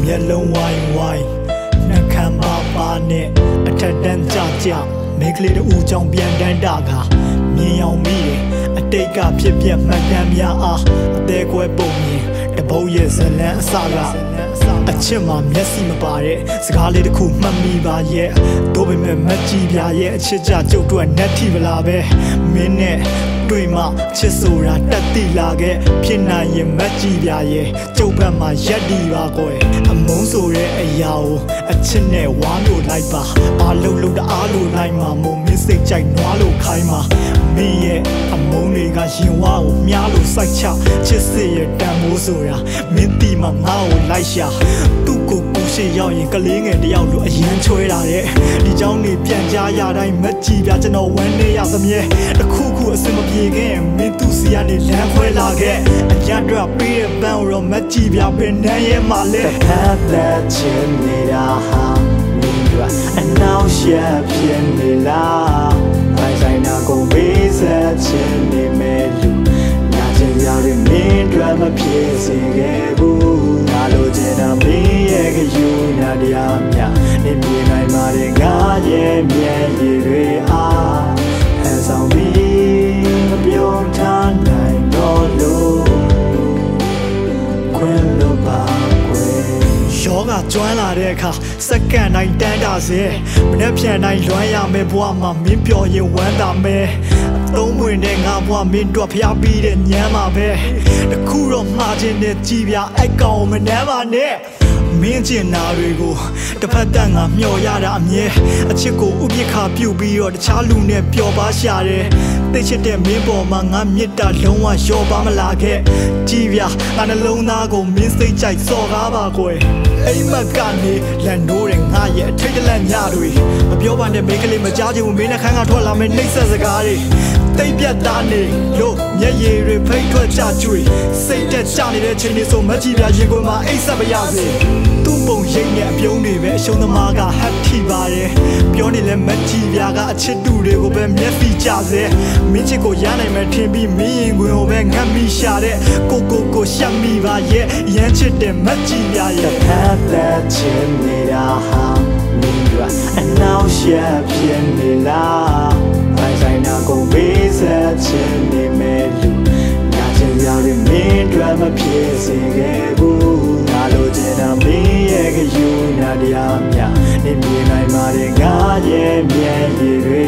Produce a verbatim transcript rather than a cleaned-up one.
long wine wine na kan ba ba ne a that dan ja jaမိကလေးတို့ကြောင့်ပြန်တန်းတာကမြင်အောင်မိတယ်အတိတ်ကဖြစ်ပြမှတ်တမ်းများအားအသေးကွဲပုံမြင်တပုတ်ရဲ့ဇလန်းအစကအချစ်မှာမျက်စိမပါတဲ့စကားလေးတစ်ခုမှတ်မိပါရဲ့တို့ပေမဲ့မကြည့်ပြရဲ့အချစ်ကြကြုတ်တွက်နဲ့ထိပလာပဲမင်းနဲ့တွေ့မှချစ်ဆိုတာတက်တိလာခဲ့ဖြစ်နိုင်ရင်မကြည့်ပြရဲ့ကျုပ်ဘက်မှာရက်တီပါကွယ်အမုန်းဆိုတဲ့အရာကိုအချစ်နဲ့ဝါလို့လိုက်ပါအာလုံးလုံးတအားလို့လိုက်မှာမို့မင်းစိတ်ကြိုက်နွားလို့ခိုင်းမှာမင်းရဲ့အမုန်းတွေကရင်ဝါကိုမြားလို့စိုက်ချချစ်စစ်ရဲ့တန်မိုးဆိုတာမင်းတီမှာငါ့ကိုလိုက်ရှာသူ့ကိုကိုရှိရောက်ရင်ကလေးငယ်တယောက်လိုအရင်ချွဲတာတဲ့ဒီเจ้าနေပြန်ကြားရတိုင်းမကြည့်ပြကျွန်တော်ဝမ်းနေရသမြဲတခုခုအစင်မပြေခင်မင်းသူစီကနေလမ်းခွဲလာခဲ့အကြမ်းတော့ပြီးတဲ့ပန်းတော့မကြည့်ပြပင်နဲ့ရဲ့မှာလဲတစ်ဖက်သက်ချင်နေတာဟာမင်းတို့အနောက်ရှက်ဖြစ်နေလားမိုင်းဆိုင်နာကုန်ပေးဆက်ချင်နေမယ်လူညာချင်ရတဲ့မင်းတို့မဖြစ်စေခဲ့ဘူးငါလိုချင်တာမင်းရဲ့ကယူနာတရားမြနေပြေနိုင်ပါတဲ့ငါရဲ့မျက်ရည်တွေအားဟန်ဆောင်ပြီးမပြောထားနိုင်တော့လို့ခွင့်လို့ပါကွယ်ယောဂကျွမ်းလာတဲ့အခါစက္ကန့်တိုင်းတန်းတာစေမနေ့ပြန်တိုင်းလွမ်းရမယ်ဘဝမှာမင်းပျော်ရင်ဝမ်းသာမယ်အသုံးဝင်တဲ့ငါဘဝမင်းတို့ဖျားပြီးတဲ့ညမ်းပါပဲတခုတော့မှားခြင်းနဲ့ကြည်ပြအိုက်ကောင်မနှမ်းပါနဲ့မင်းကျင်နာတွေကိုတစ်ဖက်တန်ငါမျော်ရတာအမြဲအချစ်ကိုဥပိ္ပခာပြုတ်ပြီးတော့တခြားလူနဲ့ပျော်ပါရှာတယ်သိချစ်တဲ့မင်းပေါ်မှာငါမေတ္တာလုံးဝလျော့ပါမလာခဲ့ကြည်ပြငါနှလုံးသားကိုမင်းစိတ်ကြိုက်စော်ကားပါကွယ်အိမ်မက်ကနေလန်နိုးတဲ့ငါရဲ့အထိတ်တလန့်ညတွေမပြောပါနဲ့မိန်းကလေးမကြားချင်ဘူးမင်းနဲ့ခန်းကထွက်လာမယ့်နှိမ့်ဆက်စကားတွေတိတ်ပြတ်သားနေလို့မျက်ရည်တွေဖိတ်ထွက်ကြကြွေစိတ်တက်ကြနေတဲ့ချိန်တွေဆိုမကြည့်ပြရင်ကိုမှအိတ်ဆက်မရစေသူ့ပုံရိပ်နဲ့အပြုံးတွေပဲအရှုံးသမားကဟတ်ထိပါတယ်ပြောနေလဲမကြည့်ပြကအချစ်တူတွေကိုပဲမျက်စိကြစေမင်းချစ်ကိုရနိုင်မယ်ထင်ပြီးမင်းရင်ခွင်ကိုပဲငတ်မိရှာတဲ့ကိုကိုကိုရှက်မိပါရဲ့ရမ်းချစ်တဲ့မကြည့်ပြရဲ့ဖတ်တဲ့ချင်နေတာဟာမင်းတို့အနောက်ရှက်ဖြစ်နေလားမိုင်းဆိုင်နာကုန်ပေးဆက်ချင်နေမယ်လူညာချင်ရတဲ့မင်းတို့မဖြစ်စေခဲ့ဘူးငါလိုချင်တာမင်းရဲ့ကယူနာတရားမြနေပြေနိုင်ပါတဲ့ငါရဲ့မျက်ရည်တွေ